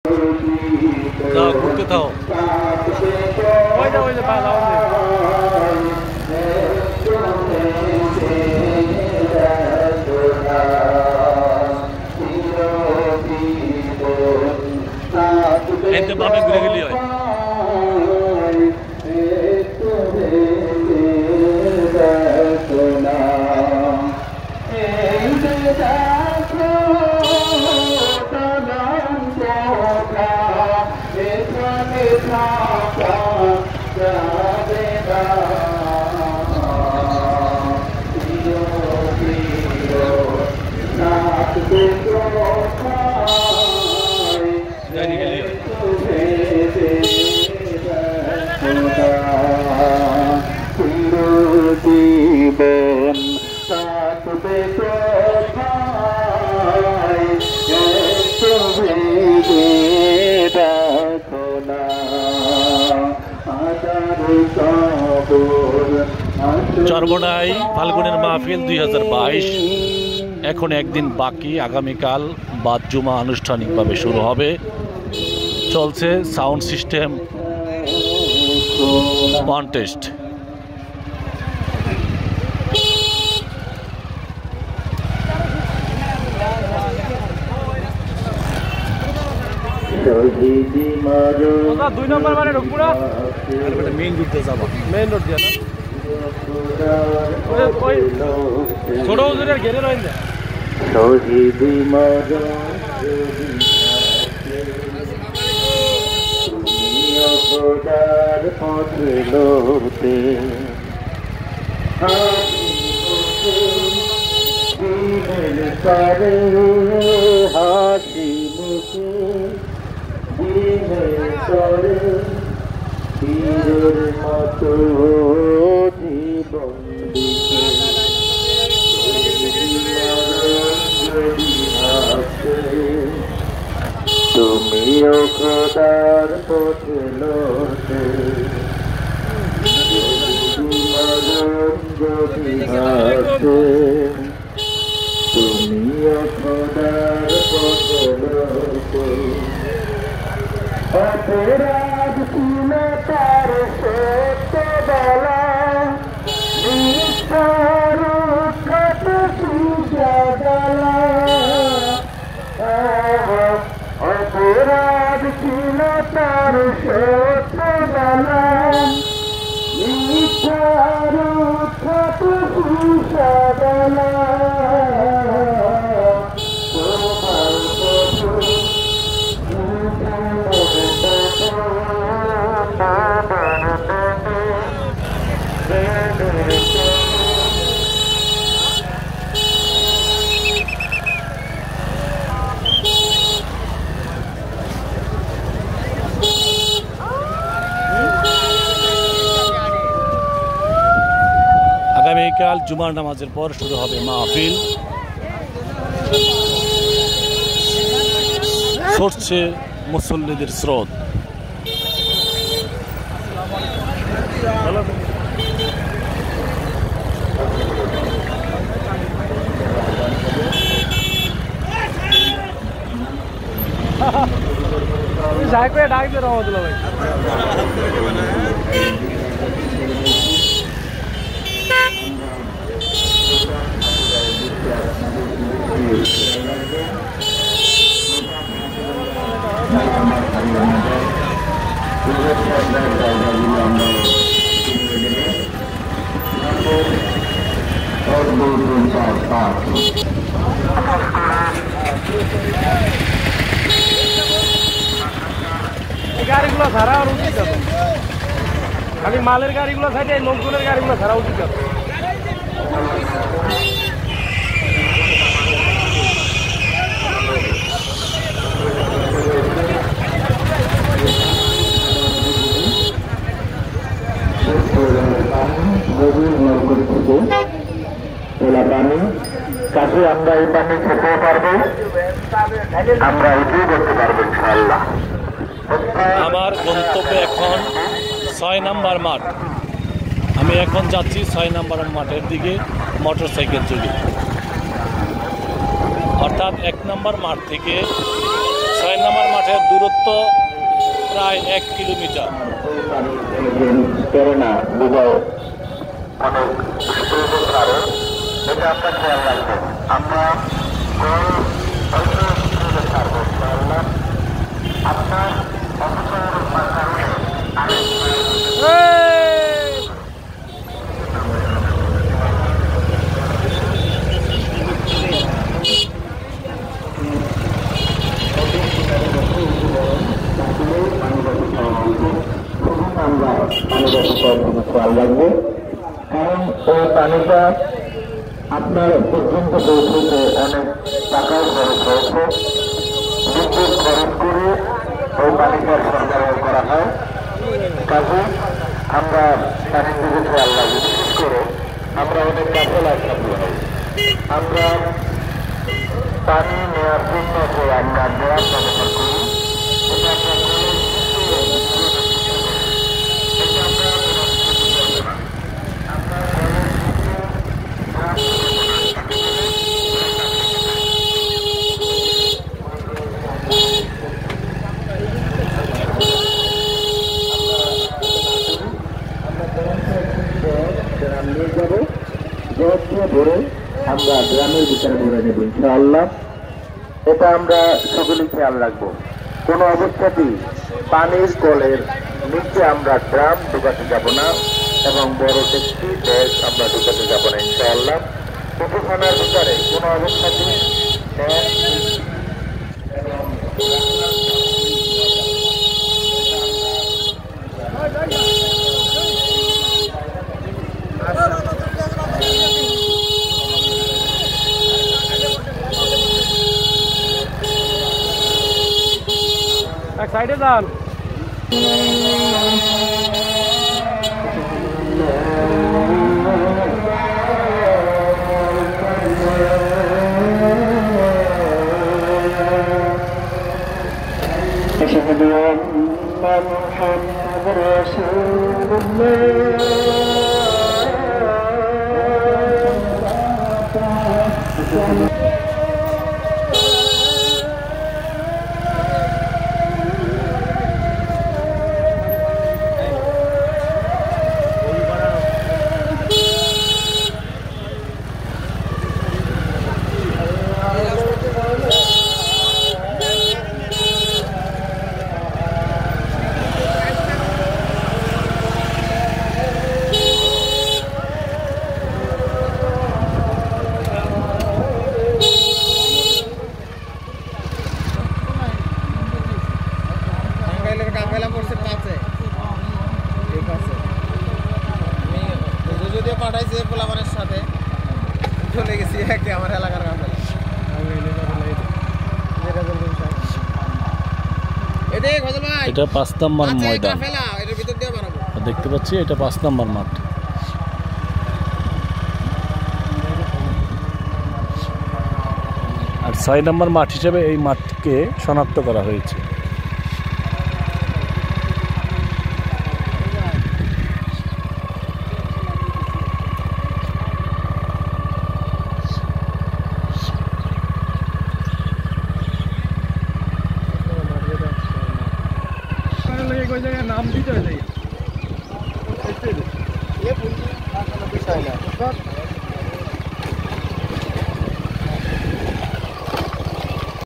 যাও ঘুরতে থাও। এতে বামে ঘুরে গেলি হয়। চরমোনাই ফাল্গুনের মাহফিল 2022 এখন একদিন বাকি। আগামীকাল বাদ জুমা আনুষ্ঠানিকভাবে শুরু হবে। চলছে সাউন্ড সিস্টেম কন্টেস্ট। দুই নম্বর মানে ঢুকবো না, মেইন রোডে যাবো। মেইন রোড দিয়ে না, ছোট হুজুরের ঘেরে রয়েছে হাসি মুখে তীরের মতো জীবন তুমিও খোদার পথে লোটে যদি হাসে তুমিও খোদার পথে লোটে অপরাধ ছিল তার সত্য বলা নিষ্ঠার কত সুজালা অপরাধ ছিল তার সত্য বলা নিষ্ঠার কত সুজালা আগামীকাল জুমার নামাজের পর শুরু হবে মাহফিল। ছড়ছে মুসল্লিদের স্রোত। ডাক দিয়ে রহমতুল্লাহ ভাই গাড়িগুলো ছাড়া আর উচিত আছে, খালি মালের গাড়িগুলো থাকে, লোকজনের গাড়িগুলো ছাড়া উচিত আছে। কাছে আমরা এই পানি খেতে পারবো, আমরা উঠেই করতে পারবো ইনশাআল্লাহ। আমার গন্তব্য এখন 6 নম্বর মাঠ। আমি এখন যাচ্ছি 6 নম্বর মাঠের দিকে মোটর সাইকেল চলে। অর্থাৎ 1 নম্বর মাঠ থেকে 6 নম্বর মাঠে মাঠের দূরত্ব প্রায় 1 কিলোমিটার। প্রেরণা বিজয় অনেক সুযোগ পারে, এটা আমরা খেয়াল রাখবো। আমরা আপনার খেয়াল রাখবো, কারণ ওই পানিটা আপনার পর্যন্ত পৌঁছতে অনেক টাকাও খরচ হয়েছে, বিদ্যুৎ খরচ করে ওই পানিটার সরবরাহ করা হয়। কাজে আমরা পানির দিকে খেয়াল রাখবো। বিশেষ করে আমরা অনেক কাছে লাগতে হয়, আমরা পানি নেওয়ার জন্য যে আমরা ড্রাম ব্যবহার করি, এটা আমরা ধরে আমরা গ্রামের ভিতরে ধরে নেব ইনশাআল্লাহ। এটা আমরা সকলেই খেয়াল রাখবো। কোনো অবস্থাতেই পানির কলের নিচে আমরা ড্রাম ঢুকাতে যাব না এবং বড় ট্যাক্সি ব্যাগ আমরা ঢুকাতে যাব না ইনশাআল্লাহ। পশুখানার ভিতরে কোনো অবস্থাতেই এক সাইডে যান। أشهد أن محمد رسول الله। পাঠাইছে পোলাপানের সাথে চলে গেছি একে আমার এলাকার কাছে। এটা 5 নম্বর ময়দান, এটার ভিতর দিয়ে বানাবো। দেখতে পাচ্ছি এটা 5 নম্বর মাঠ। আর 6 নম্বর মাঠ হিসেবে এই মাঠকে শনাক্ত করা হয়েছে। নাম দিতে হয় বিষয় না